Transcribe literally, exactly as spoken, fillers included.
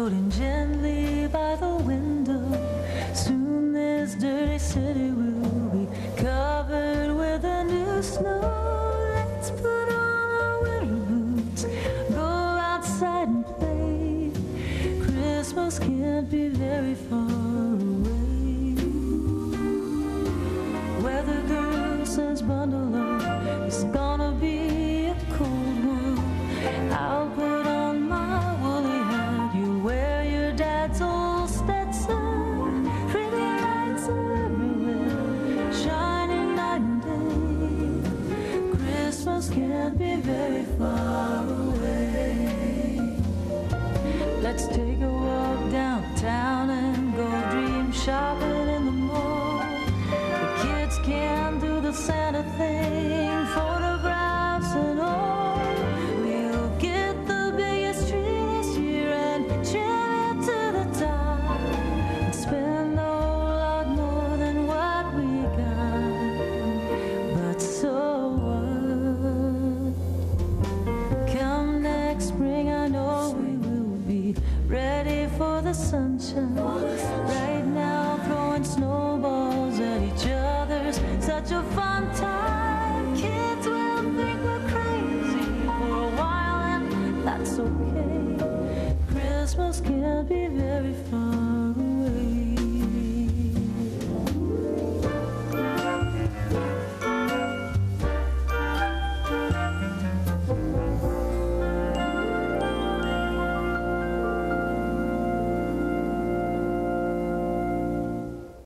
floating gently by the window. Soon this dirty city will be covered with a new snow. Let's put on our winter boots, go outside and play. Christmas can't be very far away. Weather girl says bundle up, it's gonna be a cold one. I'll put on my woolly hat, you wear your dad's old Stetson. Pretty lights are everywhere, shining night and day. Christmas can't be very far away. Let's take a walk downtown and go dream shopping.